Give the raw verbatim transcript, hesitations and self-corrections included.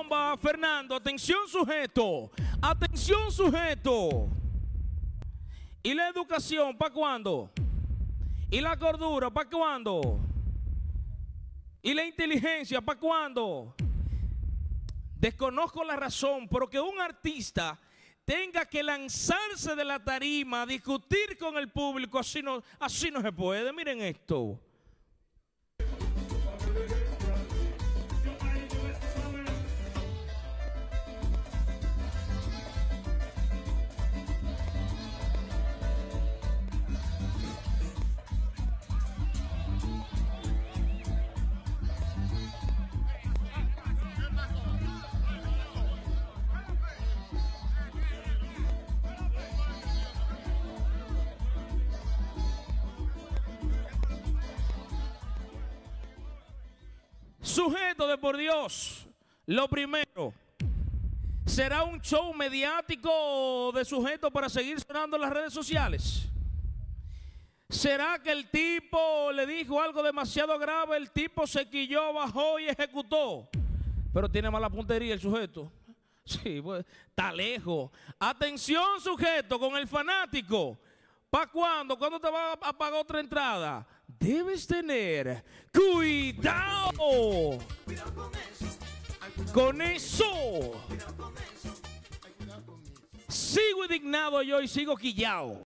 bomba, Fernando. Atención, sujeto. Atención, sujeto. ¿Y la educación para cuándo? ¿Y la cordura para cuándo? ¿Y la inteligencia para cuándo? Desconozco la razón, pero que un artista tenga que lanzarse de la tarima a discutir con el público, así no, así no se puede. Miren esto. Sujeto de por Dios, lo primero, ¿será un show mediático de sujeto para seguir sonando en las redes sociales? ¿Será que el tipo le dijo algo demasiado grave, el tipo se quilló, bajó y ejecutó? Pero tiene mala puntería el sujeto. Sí, pues, está lejos. Atención, sujeto, con el fanático. ¿Para cuándo? ¿Cuándo te va a pagar otra entrada? Debes tener cuidado con eso. Sigo indignado yo y sigo quillao.